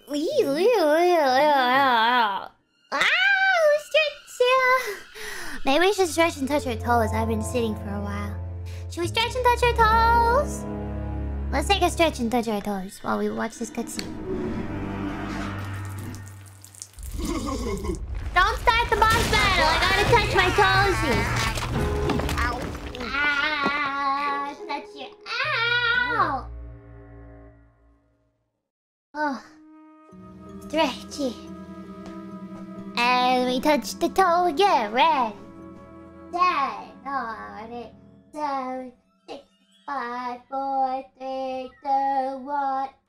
Maybe we should stretch and touch her toes. I've been sitting for a while. Should we stretch and touch our toes? Let's take a stretch and touch our toes while we watch this cutscene. Don't start the boss battle. I gotta touch my toesies. Ah, touch your ow. Oh, stretchy. And we touch the toe again. Red. 10, 9, 8, 7, 6, 5, 4, 3, 2, 1.